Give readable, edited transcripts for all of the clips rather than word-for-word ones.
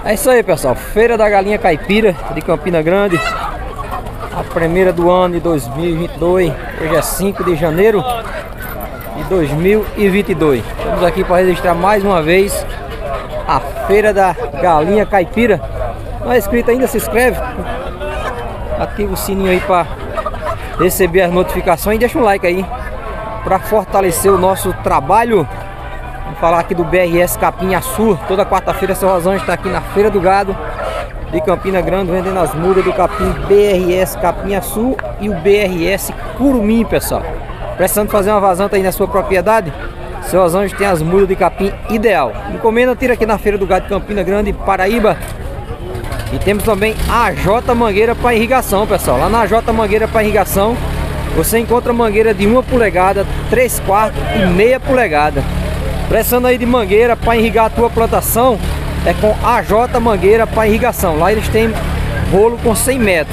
É isso aí, pessoal. Feira da Galinha Caipira de Campina Grande. A primeira do ano de 2022. Hoje é 5 de janeiro de 2022. Estamos aqui para registrar mais uma vez a Feira da Galinha Caipira. Não é inscrito ainda? Se inscreve. Ativa o sininho aí para receber as notificações. E deixa um like aí para fortalecer o nosso trabalho. Vamos falar aqui do BRS Capim Açu. Toda quarta-feira seu Rosão está aqui na Feira do Gado de Campina Grande, vendendo as mudas do capim BRS Capim Açu e o BRS Curumim, pessoal. Precisando fazer uma vazanta aí na sua propriedade? Seu Rosão tem as mudas de capim ideal. Encomenda, tira aqui na Feira do Gado de Campina Grande, Paraíba. E temos também a J Mangueira para irrigação, pessoal. Lá na J Mangueira para irrigação você encontra mangueira de 1 polegada, 3/4 e meia polegada. Precisando aí de mangueira para irrigar a tua plantação, é com a J Mangueira para irrigação. Lá eles têm rolo com 100 metros.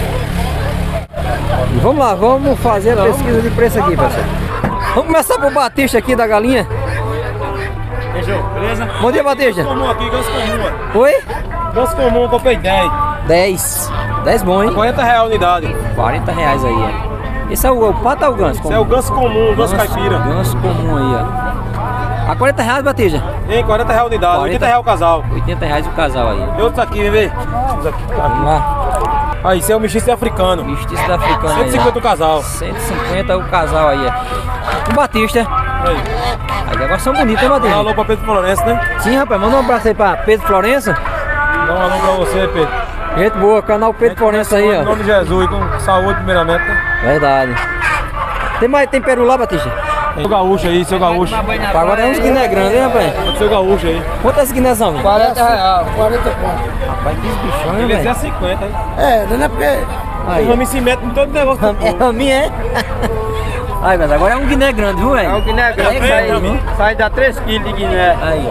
E vamos lá, vamos fazer a pesquisa de preço aqui, pessoal. Vamos começar por Batista aqui da galinha. Beleza? Bom dia, Batista. Ganso comum aqui, ganso comum. Oi? Ganso comum, eu comprei 10. 10 bom, hein? R$40 a unidade. R$40 aí, ó. Esse é o pato ou o ganso? Esse é o ganso comum, o ganso caipira. Ganso comum aí, ó. A R$40, Batista? Tem R$40 a unidade, R$80 o casal. R$80 o casal aí. E outros aqui, vem ver. Vamos lá. Aí, esse é o mestiço africano. Mestiço da africana. 150 o casal. 150 o casal aí, ó. O Batista. Aí. Aí agora são bonitos, hein, Batista? Dá um alô pra Pedro Florença, né? Sim, rapaz. Manda um abraço aí pra Pedro Florença. Dá um alô pra você, Pedro. Gente boa, canal Pedro Florença aí, ó. Em nome de Jesus, com saúde primeiramente, né? Verdade. Tem peru lá, Batista? Seu gaúcho aí, seu gaúcho. Agora é uns guiné grandes, hein, rapaz? Seu gaúcho aí. Quanto é esse guinézão? R$40, 40 conto. Rapaz, que bichão, hein, Ele é velho? 50, hein? Não é porque... O homem se mete em todo negócio. É raminho, é? Aí, mas agora é um guiné grande, viu, velho? É o Guiné grande, sai dá 3 kg de Guiné. Aí,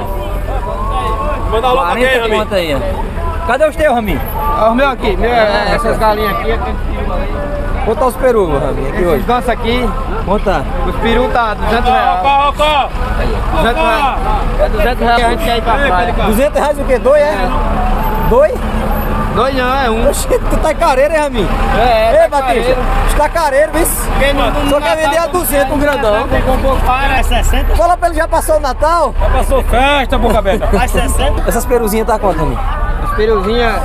ó. Manda alô pra quem, 40 Rami? conto aí, ó. Cadê os teus, Raminho? Olha os meus aqui, essas galinhas aqui. Quanto tá os perus, Raminho, aqui Esses hoje? gansos aqui, Quanto tá? os perus tá R$200. Ó, 200 reais. É R$200 que a gente quer ir pra praia. R$200 o quê? 2, é? 2? 2 não, é 1. Oxi, tu tá careiro, hein, Raminho? Ei, Batista, tu tá careiro, viu? Só quer vender a 200 um grandão. É 60? Fala pra ele, já passou o Natal? Já passou festa, boca aberta. Faz 60? Essas peruzinhas tá quanto, Raminho? Os peruzinhos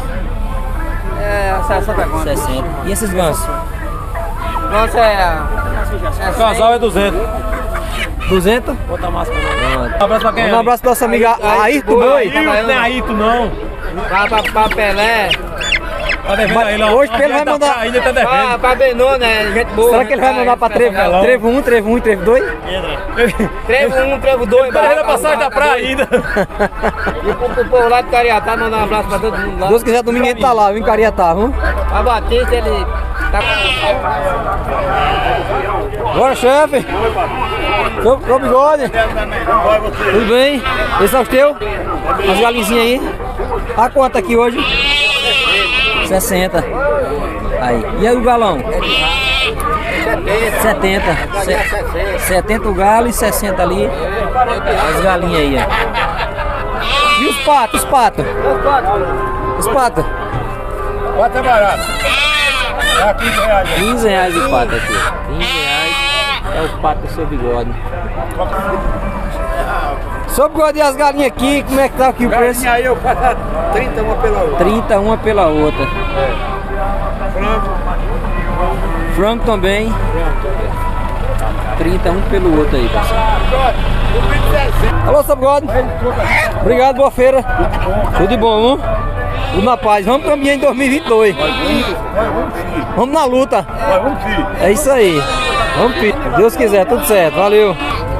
é 60 conto. 60. E esses gansos? Nossa, O casal é 200. 200? Bota a máscara. Um abraço pra quem? Um abraço pra nossa amiga Ayrton Boi. Não é Ayrton, não. Pra Pelé, Tá devendo aí, lá. Hoje Pedro vai mandar. Ainda tá devendo. pra Benô, né? Gente boa. Será que ele vai mandar pra Trevo 1, Trevo 1 e Trevo 2? Trevo 1, Trevo 2. Tá devendo a passagem da praia ainda. E pro povo lá de Cariatá, mandar um abraço pra todo mundo lá. Deus quiser, domingo ele tá lá, viu, em Cariatá, viu? A Batista, ele tá... Bora, chefe! Seu bigode! Tudo bem? Esse é o teu? As galinzinhas aí? A quanto aqui hoje? 60. Aí. E aí o galão? 70. 70 o galo e 60 ali. As galinhas aí, ó. E os patos? Os patos? Os patos? Quanto é barato? É 15 reais. 15 reais o pato aqui. 15 reais é o pato do seu bigode. Seu bigode e as galinhas aqui, como é que tá aqui o preço? Aí eu faço 30 uma pela outra. 30 uma pela outra. Frango também. 30 um pelo outro aí, pessoal. Alô, seu bigode. Obrigado, boa feira. Tudo de bom, viu? Tudo na paz. Vamos caminhar em 2022. Vamos na luta. É isso aí. Vamos, filho. Se Deus quiser, tudo certo. Valeu.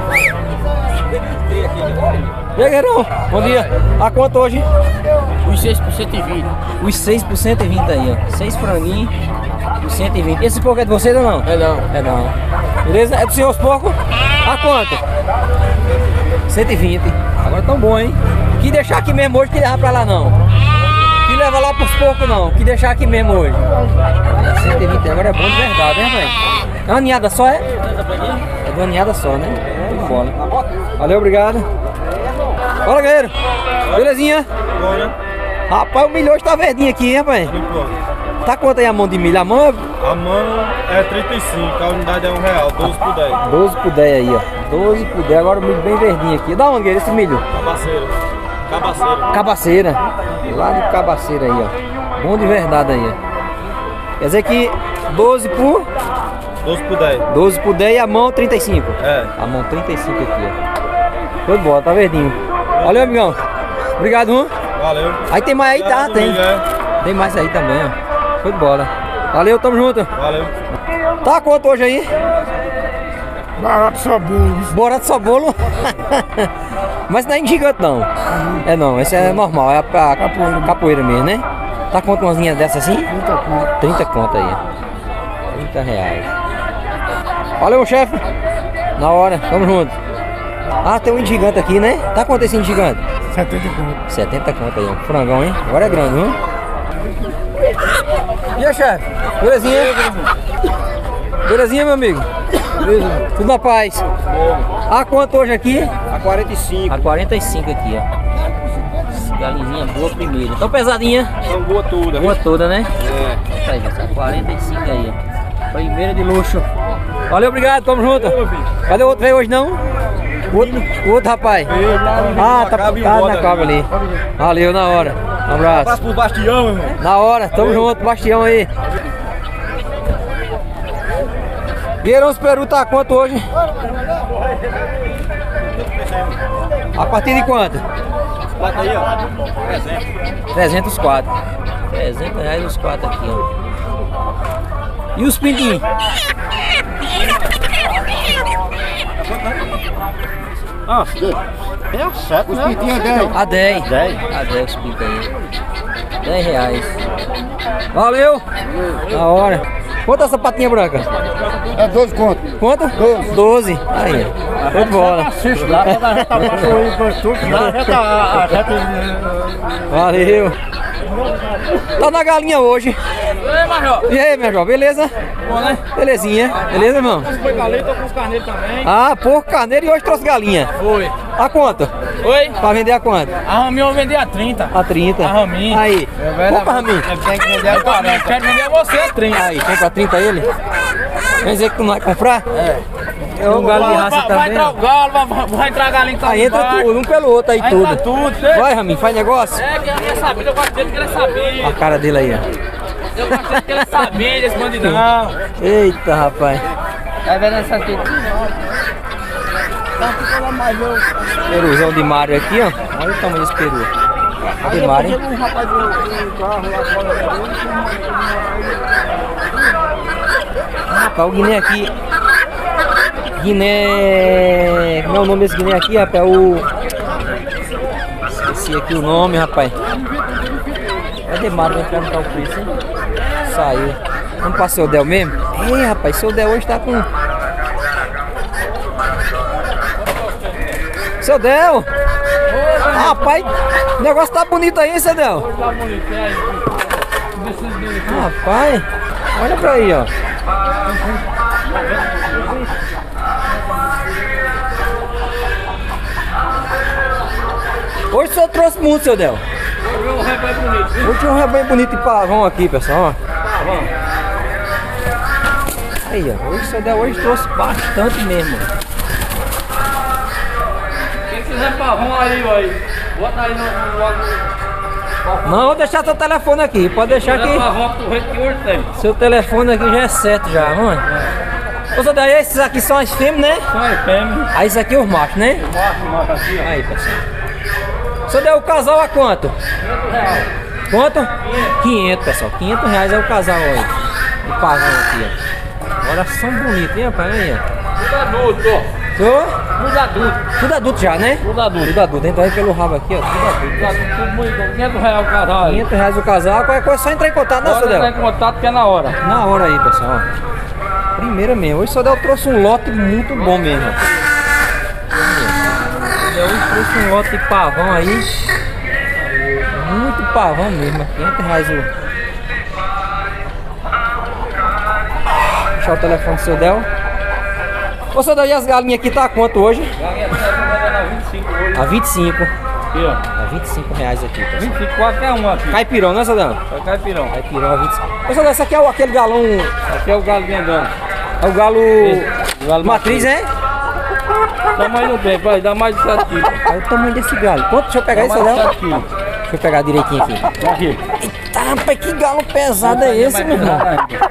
E aí, guerreirão? Bom dia. A quanto hoje? Os 6 por 120. Os 6 por 120 aí, ó. 6 franguinhos por 120. Esse porco é de vocês ou não? É não. É não. Beleza? É do senhor os porcos? A quanto? 120. Agora tão bom, hein? Que deixar aqui mesmo hoje, que levar pra lá não. Que leva lá pros porcos não. Que deixar aqui mesmo hoje. 120 agora é bom de verdade, né, velho? É uma ninhada só, é? É de uma ninhada só, né? Tudo bola. Valeu, obrigado. Bora, guerreiro. Belezinha? Rapaz, o milho hoje tá verdinho aqui, hein, rapaz? Tá quanto aí a mão de milho? A mão A mão é 35, a unidade é R$1, 12 por 10. 12 por 10 aí, ó. 12 por 10, agora o milho bem verdinho aqui. Da onde é esse milho? Cabaceira. Cabaceira. Cabaceira. Lá de Cabaceira aí, ó. Bom de verdade aí, ó. Quer dizer que 12 por 10. 12 por 10 e a mão 35. É. A mão 35 aqui, ó. Show de bola, tá verdinho. Valeu, amigão. Obrigado, hein? Valeu. Aí tem mais aí, tá? Tem. Milho, é. Tem mais aí também, ó. Show de bola. Valeu, tamo junto. Valeu. Tá quanto hoje aí? Barato só bolo. Barato só bolo. Mas não é gigante não. É não, esse é normal, é pra capoeira mesmo, né? Tá quanto umas linhas dessas assim? 30 conto. 30 conto aí. Ó. 30 reais. Valeu, chefe. Na hora, tamo junto. Ah, tem um gigante aqui, né? Tá quanto esse gigante? 70 conto. 70 conto aí, ó. Frangão, hein? Agora é grande, viu? E aí, chefe? Belezinha? Belezinha, meu amigo? Beleza. Tudo na paz. A quanto hoje aqui? A 45. A 45 aqui, ó. Galinha boa primeira. Tão pesadinha? São boa toda. Boa toda, né? É. Tá aí, essa 45 aí, ó. Primeira de luxo. Valeu, obrigado, tamo junto. Cadê o outro veio hoje não? O outro rapaz. Ah, tá na cabo ali. Valeu, na hora. Um abraço. Abraço pro Bastião, irmão. Na hora, tamo junto, Bastião aí. Gueirão Peru tá quanto hoje? A partir de quanto? Bota aí, ó. 300 quadros. 300 reais os quatro aqui, ó. E os pintinhos? Ah, é a 7, né? Os pintinhos é 10. A 10. 10. A 10 os pintos aí. 10 reais. Valeu! Na hora. Quanto é essa patinha branca? É 12 conto. Quanto? 12. Aí, ó. Foi de bola. Valeu. Tá na galinha hoje. E aí, Major, beleza? Bom, né? Belezinha. Beleza, irmão? Foi galinha, tô com os carneiros também. Ah, porco, carneiro e hoje trouxe galinha. Foi. A quanto? Oi? Pra vender a quanto? A Raminha eu vou vender a 30. A 30. A Raminha. Aí. Opa, Raminho. Tem que vender a 40. Eu quero vender a você a 30. Aí, tem pra 30 ele? Quer dizer que tu não vai comprar? É. Tem um galo de raça Vai também. entrar o galo, vai entrar a galinha que tá Aí entra embaixo. tudo, um pelo outro aí Vai tudo. entrar tudo. Vai, Raminho, faz negócio? É, que eu queria saber, eu gosto dele que ele sabia. A cara dele aí, ó. Eu gosto dele que ele sabia desse bandidão. Eita, rapaz. Tá vendo essa aqui? Peruzão de Mário aqui, ó. Olha o tamanho desse peru. De Mário, hein? Rapaz, o Guiné aqui. Guiné. Como é o nome desse Guiné aqui, rapaz? Esqueci aqui o nome, rapaz. É de Mário, vai perguntar o preço, hein? Saiu. Vamos pra seu Del mesmo? Ei, rapaz, seu Del hoje tá com. Seu Del! Rapaz, o negócio tá bonito aí, hein, seu Del? Tá bonito, é aí. Rapaz, olha pra aí, ó. Hoje o senhor trouxe muito, seu Del. Hoje tinha um rebanho bonito de pavão aqui, pessoal, ó. Aí, ó. Hoje o seu Del hoje trouxe bastante mesmo. Quem quiser pavão aí, ó. Bota aí no Não, vou deixar seu telefone aqui. Pode deixar aqui. pavão pro rei que hoje tem. Seu telefone aqui já é certo já, mano. Ô, seu Del, esses aqui são as fêmeas, né? Só é fêmea. Aí isso aqui é os machos, né? Mostra aqui, ó. Aí, pessoal. Seu Del, o casal a quanto? Quanto? 500, pessoal. 500 reais é o casal aí. O pavão aqui, ó. Olha, são bonitos, hein, rapaz? Aí, ó. Tudo adulto, ó. Senhor? Tudo adulto. Tudo adulto já, né? Tudo adulto. Tudo adulto. Então aí pelo rabo aqui, ó. Tudo adulto. Tudo adulto, tudo muito. 500 reais o casal aí. 500 reais o casal. Qualquer coisa é só entrar em contato, né, seu Pode entrar Del? em contato que é na hora. Na hora aí, pessoal. Ó. Primeira mesmo. Hoje o seu Del trouxe um lote muito bom mesmo. O Del hoje trouxe um lote de pavão aí. Muito pavão mesmo. 500 reais o... Deixar o telefone do seu Del. Ô, seu Del, e as galinhas aqui tá a quanto hoje? Galinha tá vendendo a 25 hoje. A 25. Aqui, ó. Tá 25 reais aqui, pessoal. 25, qualquer um aqui. Caipirão, né, Sadão? É caipirão. Caipirão, 25. Ô, Sadão, esse aqui é aquele galão... Aqui é o galo grandão. É o galo... O galo matriz, é? Tamanho não tem, vai dar mais de 7 quilos. Olha o tamanho desse galo. Quanto? Deixa eu pegar isso, Mais de Sadão. 7 quilos. Deixa eu pegar direitinho aqui. Aqui. Eita, rapaz, que galo pesado é esse, meu irmão?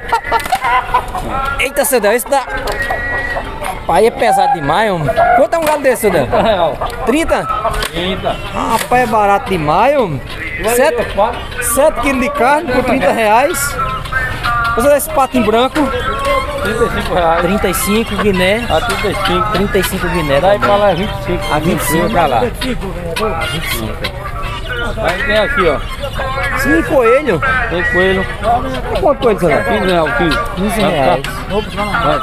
Eita, Sadão, esse da... Rapaz, é pesado demais, homem. Quanto é um galo desse, Sadão? R$30. 30? 30. Rapaz, é barato demais, homem. 7 quilos de carne por 30 reais. Você dá esse patinho branco, 35 reais. 35 Guiné. A 35. 35 Guiné. Daí pra lá é 25. A 25 pra lá. A 25. Aí tem aqui, ó. Sim, coelho. Tem coelho. Quanto coelho, Sadão? 15 reais o quilo. 15 reais. 15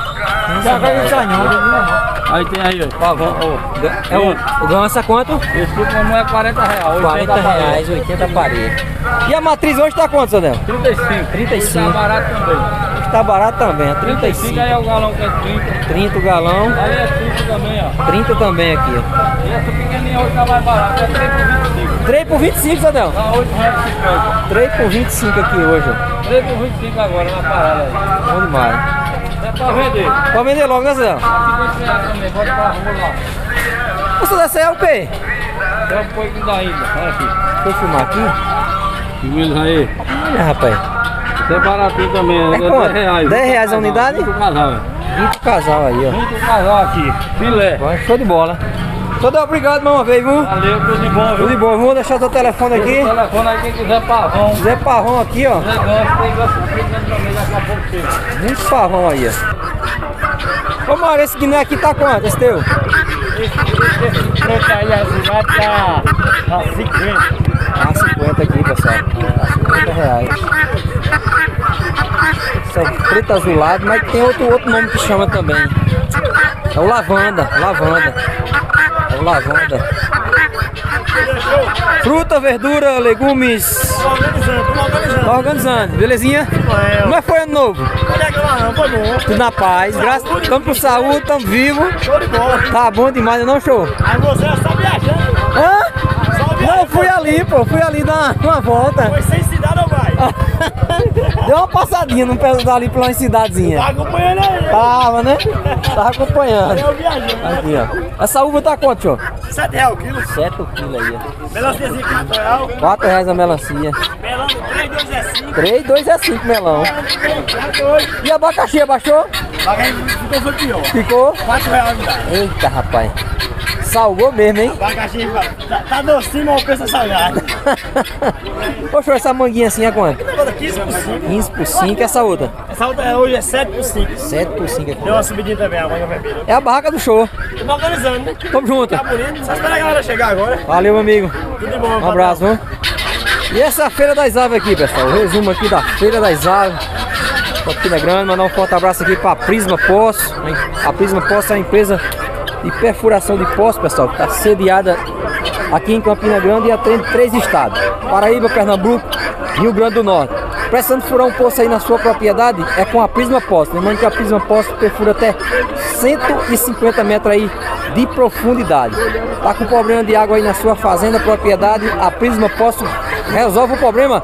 Vai. Aí tem aí, ó. Pavão. É o ganso a quanto? Esse tipo não é 40 reais. 40 reais, 80 parede. E a matriz hoje tá quanto, Sadão? 35. 35. Tá barato também. Tá barato também, é 35. Aí é o galão que é 30. 30 o galão. Aí é 30 também, ó. 30 também aqui, ó. E essa pequenininha hoje tá mais barata. É 3 por 25. 3 por 25, Sadão. Tá 8 reais 50. 3 por 25 aqui hoje, ó. 3 por 25 agora na parada aí. Bom demais. É pra vender. Pode vender logo, né, Sadão? Aqui 20 reais também. Bota pra rua lá. Ô, Sadão, essa é o quê? É um pouquinho da ilha. Olha aqui. Deixa eu filmar aqui. Filhos aí. Olha, rapaz. Isso é baratinho também. É quanto? 10 reais. 10 reais a unidade? 20 casal. 20 casal aí, ó. 20 casal aqui. Filé. Bom, show de bola. Sadão, obrigado mais uma vez, viu? Valeu, tudo de bom, Tudo viu? de bom. Vamos deixar o teu telefone aqui. O telefone aí, quem quiser pavão. Zé Parrão aqui, ó. Zé Ganso, tem ganso frito também, daqui a pouco chega. Muito parrão aí, ó. Ô, Mário, esse Guiné aqui tá quanto? Esse teu? Esse preto aí, azulado, tá 50. Ah, 50 aqui, pessoal. Ah, 50 reais. Isso é preto azulado, mas tem outro nome que chama também. É o lavanda, lavanda. É o lavanda. Fruta, verdura, legumes. Tá organizando, belezinha? Como é que foi ano novo? Foi bom. Tudo na paz, graças. Tamo com saúde, tamo vivo. Show de bola. Tá bom demais, não, show? Aí você é só viajando. Hã? Só viajando. Não, fui ali, pô. Fui ali dar uma volta. Foi sem cidade ou vai? Deu uma passadinha num pedaço ali pela cidadezinha. Tá acompanhando aí. Tava, né? Tava acompanhando. Eu viajando. Aqui, ó. Essa uva tá quanto, senhor? 7 reais o quilo. 7 o quilo aí, ó. Melanciazinha 4 reais. 4 reais a melancia. Melão 3, 2 é 5. 3, 2 é 5 melão. E abacaxi, abaixou? Ficou foi pior. Ficou? 4 reais. Eita, rapaz. Salgou mesmo, hein? Abacaxi tá docinho, mas o preço é salgado. Poxa, essa manguinha assim é quanto? 15 por 5. 15 por 5, essa outra? Essa outra hoje é 7 por 5. 7 por 5 aqui. Deu uma subidinha também, a manga bebida. É a barraca do show. Estamos organizando, né? Tamo junto. Tá bonito. Só espera a galera chegar agora. Valeu, meu amigo. Tudo de bom. Um abraço, viu? E essa é a Feira das Aves aqui, pessoal. O resumo aqui da Feira das Aves. Campina Grande, mandar um forte abraço aqui para a Prisma Poço. A Prisma Poço é uma empresa de perfuração de poços, pessoal, que está sediada aqui em Campina Grande e atende 3 estados: Paraíba, Pernambuco e Rio Grande do Norte. Precisando furar um poço aí na sua propriedade, é com a Prisma Poço. Lembrando que a Prisma Poço perfura até 150 metros aí de profundidade. Tá com problema de água aí na sua fazenda, propriedade, a Prisma Poço resolve o problema.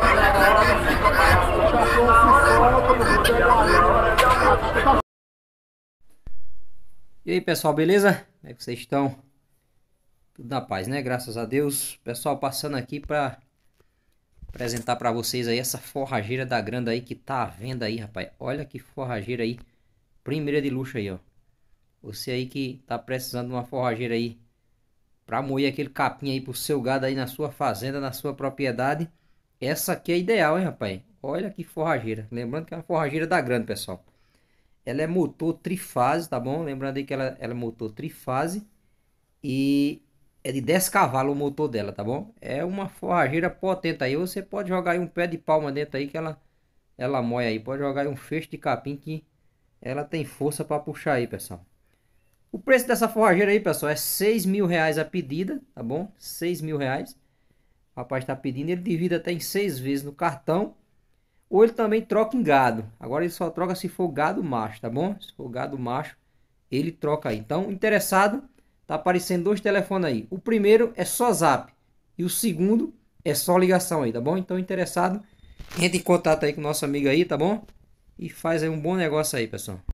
E aí, pessoal, beleza? Como é que vocês estão? Tudo na paz, né? Graças a Deus. Pessoal, passando aqui para apresentar para vocês aí essa forrageira da Granda aí que tá à venda aí, rapaz. Olha que forrageira aí, primeira de luxo aí, ó. Você aí que tá precisando de uma forrageira aí para moer aquele capim aí pro seu gado aí na sua fazenda, na sua propriedade. Essa aqui é ideal, hein, rapaz? Olha que forrageira. Lembrando que é uma forrageira da Granda, pessoal. Ela é motor trifase, tá bom? Lembrando aí que ela é motor trifase e é de 10 cavalos o motor dela, tá bom? É uma forrageira potente aí. Você pode jogar aí um pé de palma dentro aí que ela moe aí. Pode jogar aí um feixe de capim que ela tem força para puxar aí, pessoal. O preço dessa forrageira aí, pessoal, é 6 mil reais a pedida, tá bom? 6 mil reais. O rapaz tá pedindo, ele divide até em 6 vezes no cartão. Ou ele também troca em gado. Agora ele só troca se for gado macho, tá bom? Se for gado macho, ele troca aí. Então, interessado, tá aparecendo 2 telefones aí. O primeiro é só zap. E o segundo é só ligação aí, tá bom? Então, interessado, entre em contato aí com o nosso amigo aí, tá bom? E faz aí um bom negócio aí, pessoal.